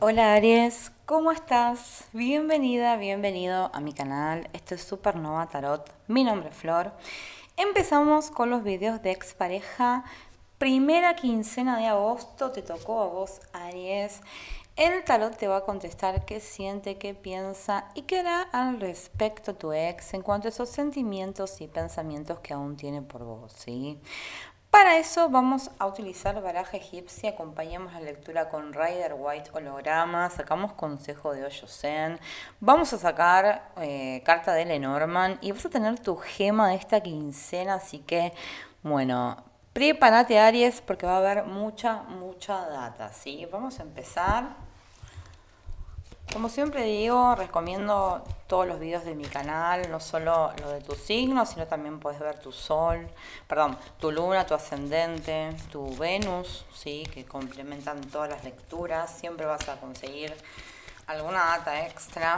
Hola Aries, ¿cómo estás? Bienvenida, bienvenido a mi canal. Esto es Supernova Tarot. Mi nombre es Flor. Empezamos con los videos de expareja. Primera quincena de agosto te tocó a vos, Aries. El tarot te va a contestar qué siente, qué piensa y qué hará al respecto tu ex en cuanto a esos sentimientos y pensamientos que aún tiene por vos, ¿sí? Para eso vamos a utilizar baraja egipcia, acompañamos la lectura con Rider White holograma, sacamos consejo de Osho Zen, vamos a sacar carta de Lenormand y vas a tener tu gema de esta quincena, así que bueno, prepárate Aries porque va a haber mucha data, ¿sí? Vamos a empezar. Como siempre digo, recomiendo todos los videos de mi canal, no solo lo de tu signo, sino también puedes ver tu sol, perdón, tu luna, tu ascendente, tu Venus, ¿sí? Que complementan todas las lecturas. Siempre vas a conseguir alguna data extra.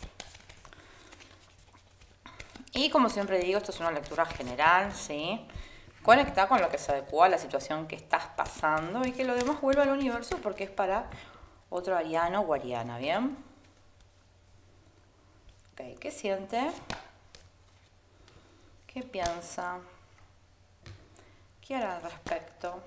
Y como siempre digo, esto es una lectura general, ¿sí? Conecta con lo que se adecua a la situación que estás pasando y que lo demás vuelva al universo porque es para otro ariano o ariana, ¿bien? Ok, ¿qué siente? ¿Qué piensa? ¿Qué hará al respecto?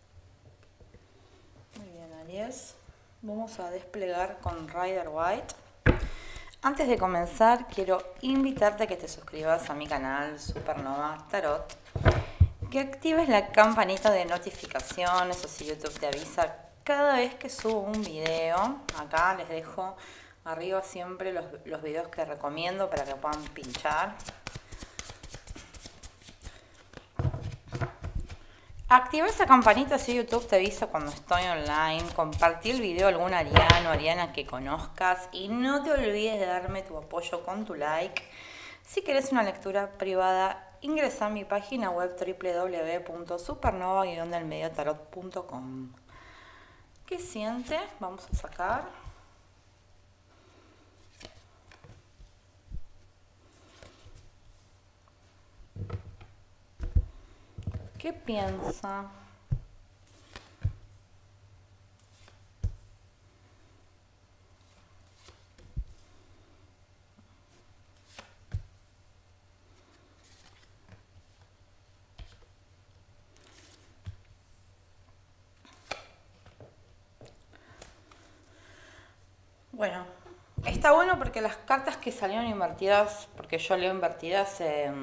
Muy bien, Aries. Vamos a desplegar con Rider White. Antes de comenzar, quiero invitarte a que te suscribas a mi canal Supernova Tarot, que actives la campanita de notificaciones, o si YouTube te avisa cada vez que subo un video. Acá les dejo arriba siempre los videos que recomiendo para que puedan pinchar. Activa esa campanita si YouTube te avisa cuando estoy online. Compartí el video a algún ariano o ariana que conozcas. Y no te olvides de darme tu apoyo con tu like. Si querés una lectura privada, ingresa a mi página web www.supernova-delmediotarot.com. ¿Qué siente? Vamos a sacar. ¿Qué piensa? Bueno, está bueno porque las cartas que salieron invertidas, porque yo leo invertidas,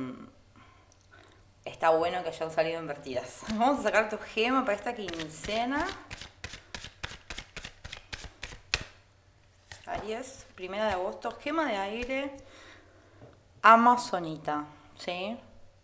está bueno que hayan salido invertidas. Vamos a sacar tu gema para esta quincena. Aries, 1 de agosto, gema de aire, Amazonita, ¿sí?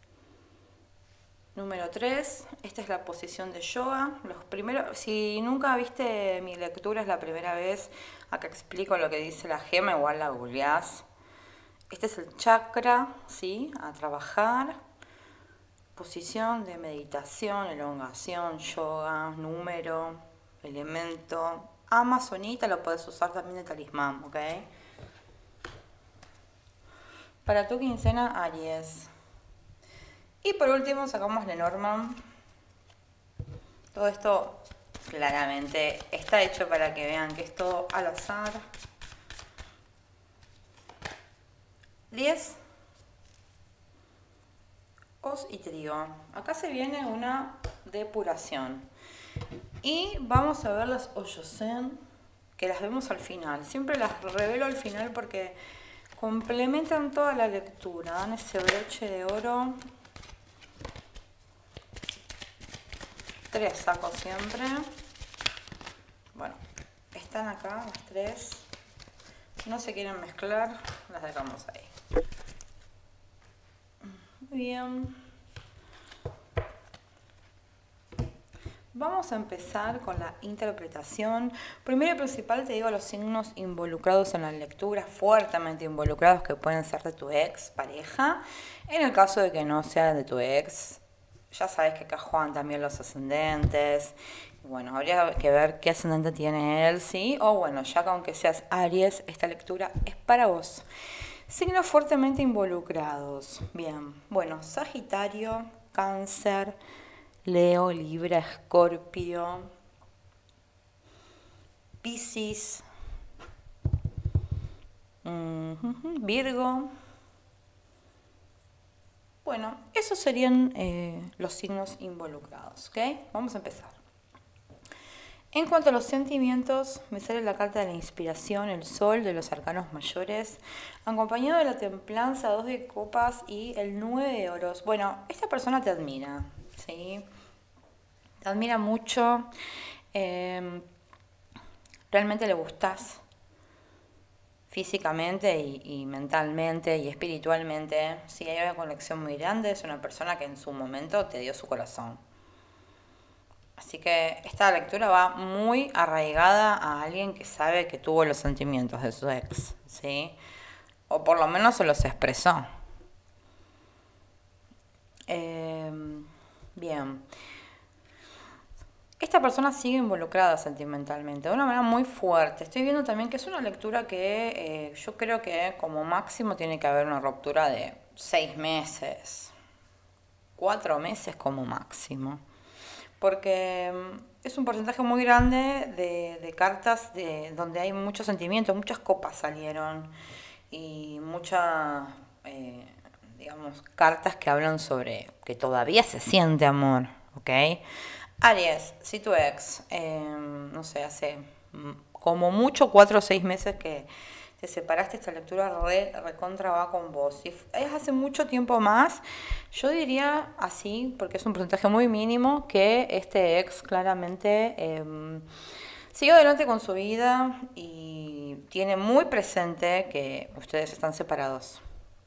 Número 3, esta es la posición de yoga. Los primeros, si nunca viste mi lectura, es la primera vez, acá explico lo que dice la gema, igual la googleás. Este es el chakra, ¿sí? A trabajar. Posición de meditación, elongación, yoga, número, elemento. Amazonita lo puedes usar también de talismán, ¿ok? Para tu quincena, Aries. Y por último sacamos Lenormand. Todo esto claramente está hecho para que vean que es todo al azar. 10. Os y trío. Acá se viene una depuración. Y vamos a ver las Osho Zen, que las vemos al final. Siempre las revelo al final porque complementan toda la lectura. Dan ese broche de oro. 3 saco siempre. Bueno, están acá las 3. No se quieren mezclar, las dejamos ahí. Muy bien. Vamos a empezar con la interpretación. Primero y principal te digo los signos involucrados en la lectura, fuertemente involucrados, que pueden ser de tu ex, pareja. En el caso de que no sea de tu ex, ya sabes que acá juegan también los ascendentes. Bueno, habría que ver qué ascendente tiene él, ¿sí? O bueno, ya que aunque seas Aries, esta lectura es para vos. Signos fuertemente involucrados. Bien, bueno, Sagitario, Cáncer, Leo, Libra, Escorpio, Piscis, Virgo. Bueno, esos serían los signos involucrados, ¿ok? Vamos a empezar. En cuanto a los sentimientos, me sale la carta de la inspiración, el sol de los arcanos mayores, acompañado de la templanza, 2 de copas y el 9 de oros. Bueno, esta persona te admira, ¿sí? Te admira mucho, realmente le gustás físicamente y mentalmente y espiritualmente. Sí, hay una conexión muy grande, es una persona que en su momento te dio su corazón. Así que esta lectura va muy arraigada a alguien que sabe que tuvo los sentimientos de su ex, ¿sí? O por lo menos se los expresó. Bien. Esta persona sigue involucrada sentimentalmente, de una manera muy fuerte. Estoy viendo también que es una lectura que yo creo que como máximo tiene que haber una ruptura de 6 meses, 4 meses como máximo. Porque es un porcentaje muy grande de cartas donde hay muchos sentimientos, muchas copas salieron y muchas, digamos, cartas que hablan sobre que todavía se siente amor, ¿ok? Aries, si tu ex, no sé, hace como mucho 4 o 6 meses que te separaste, esta lectura recontra va con vos. Si es hace mucho tiempo más, yo diría así, porque es un porcentaje muy mínimo, que este ex claramente sigue adelante con su vida y tiene muy presente que ustedes están separados.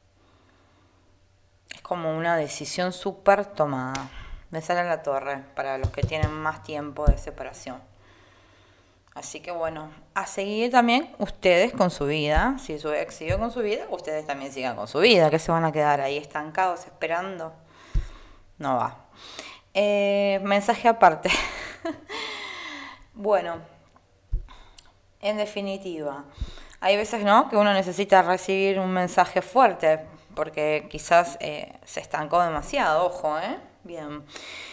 Es como una decisión súper tomada. Me sale en la torre para los que tienen más tiempo de separación. Así que bueno, a seguir también ustedes con su vida. Si su ex siguió con su vida, ustedes también sigan con su vida. ¿Que se van a quedar ahí estancados esperando? No va. Mensaje aparte. Bueno, en definitiva, hay veces, ¿no?, que uno necesita recibir un mensaje fuerte porque quizás se estancó demasiado. Ojo, Bien.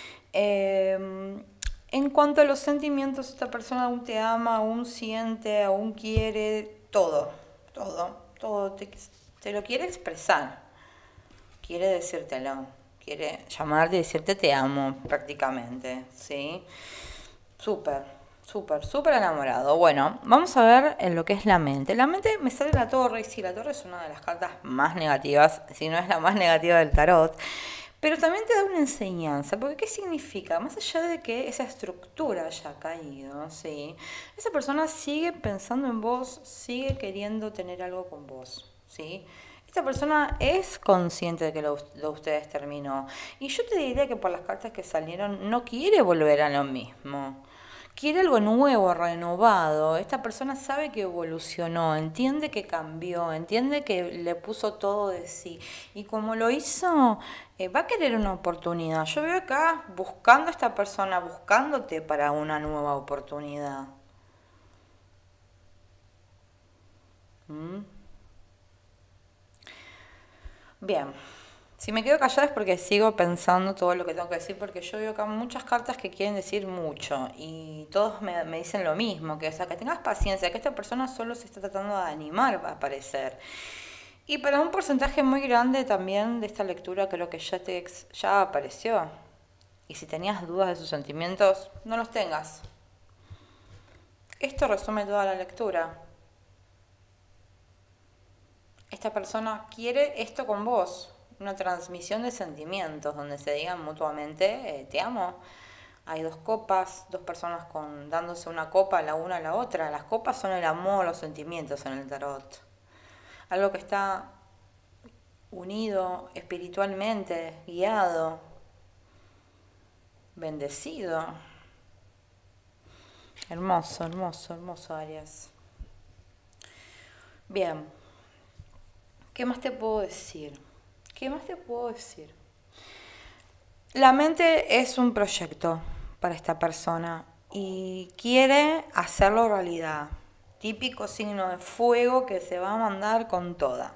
En cuanto a los sentimientos, esta persona aún te ama, aún siente, aún quiere, todo, te lo quiere expresar, quiere decírtelo, quiere llamarte y decirte te amo prácticamente, ¿sí? Súper enamorado. Bueno, vamos a ver en lo que es la mente. La mente me sale la torre, y sí, la torre es una de las cartas más negativas, si no es la más negativa del tarot. Pero también te da una enseñanza, porque ¿qué significa? Más allá de que esa estructura haya caído, ¿sí?, esa persona sigue pensando en vos, sigue queriendo tener algo con vos, ¿sí? Esta persona es consciente de que lo de ustedes terminó. Y yo te diría que por las cartas que salieron, no quiere volver a lo mismo. Quiere algo nuevo, renovado. Esta persona sabe que evolucionó, entiende que cambió, entiende que le puso todo de sí. Y como lo hizo, va a querer una oportunidad. Yo veo acá buscando a esta persona, buscándote para una nueva oportunidad. Bien. Si me quedo callada es porque sigo pensando todo lo que tengo que decir, porque yo veo acá muchas cartas que quieren decir mucho y todos me dicen lo mismo, que, o sea, que tengas paciencia, que esta persona solo se está tratando de animar a aparecer. Y para un porcentaje muy grande también de esta lectura creo que ya apareció. Y si tenías dudas de sus sentimientos, no los tengas. Esto resume toda la lectura. Esta persona quiere esto con vos. Una transmisión de sentimientos donde se digan mutuamente te amo. Hay 2 copas, 2 personas dándose una copa la una a la otra. Las copas son el amor, los sentimientos en el tarot. Algo que está unido espiritualmente, guiado, bendecido. Hermoso, Aries. Bien. ¿Qué más te puedo decir? La mente es un proyecto para esta persona y quiere hacerlo realidad. Típico signo de fuego que se va a mandar con toda.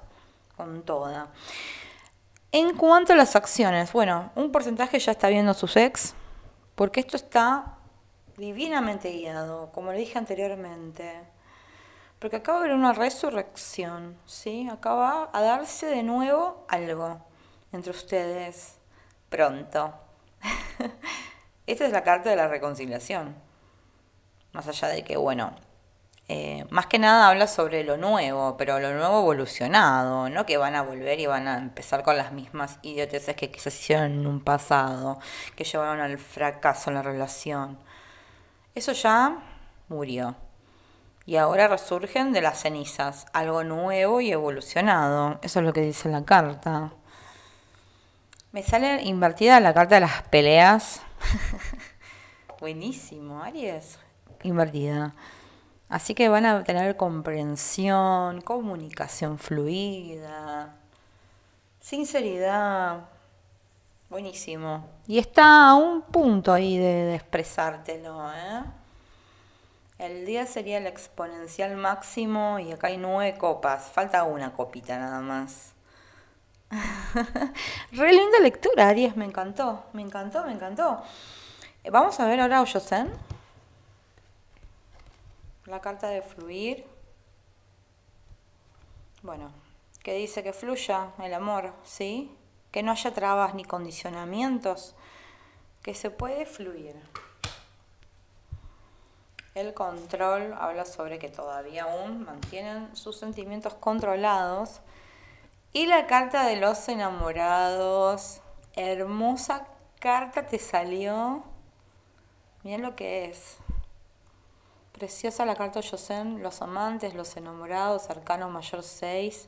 En cuanto a las acciones, bueno, un porcentaje ya está viendo a sus ex, porque esto está divinamente guiado, como le dije anteriormente. Porque acá va a haber una resurrección, ¿sí? Acá va a darse de nuevo algo entre ustedes pronto. Esta es la carta de la reconciliación. Más allá de que, bueno, más que nada habla sobre lo nuevo, pero lo nuevo evolucionado, no que van a volver y van a empezar con las mismas idioteces que quizás hicieron en un pasado, que llevaron al fracaso en la relación. Eso ya murió. Y ahora resurgen de las cenizas, algo nuevo y evolucionado. Eso es lo que dice la carta. Me sale invertida la carta de las peleas. Buenísimo, Aries. Invertida. Así que van a tener comprensión, comunicación fluida, sinceridad. Buenísimo. Y está a un punto ahí de expresártelo, ¿eh? El día sería el exponencial máximo y acá hay 9 copas. Falta una copita nada más. Re linda lectura, Aries, me encantó, me encantó, me encantó. Vamos a ver ahora a Oyosen. La carta de fluir. Bueno, que dice que fluya el amor, ¿sí? Que no haya trabas ni condicionamientos, que se puede fluir. El control habla sobre que todavía aún mantienen sus sentimientos controlados. Y la carta de los enamorados, hermosa carta te salió. Miren lo que es. Preciosa la carta Yosen, los amantes, los enamorados, arcano mayor 6.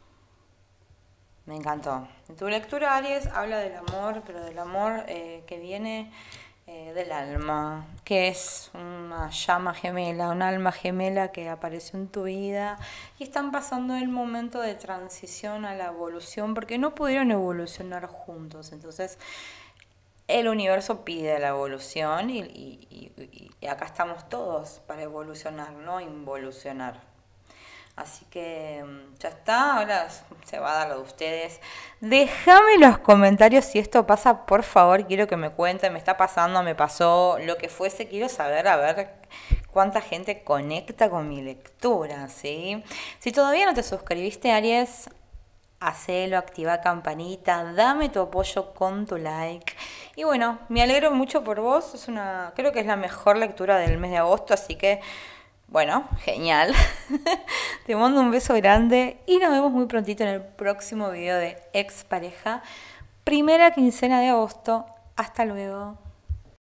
Me encantó. En tu lectura, Aries, habla del amor, pero del amor que viene del alma, que es una llama gemela, un alma gemela que apareció en tu vida y están pasando el momento de transición a la evolución porque no pudieron evolucionar juntos. Entonces, el universo pide la evolución y acá estamos todos para evolucionar, no involucionar. Así que ya está, ahora se va a dar lo de ustedes. Déjame en los comentarios si esto pasa, por favor, quiero que me cuenten, me está pasando, me pasó, lo que fuese, quiero saber, a ver cuánta gente conecta con mi lectura, ¿sí? Si todavía no te suscribiste, Aries, hacelo, activa campanita, dame tu apoyo con tu like. Y bueno, me alegro mucho por vos, creo que es la mejor lectura del mes de agosto, así que bueno, genial. Te mando un beso grande y nos vemos muy prontito en el próximo video de Expareja. Primera quincena de agosto. Hasta luego.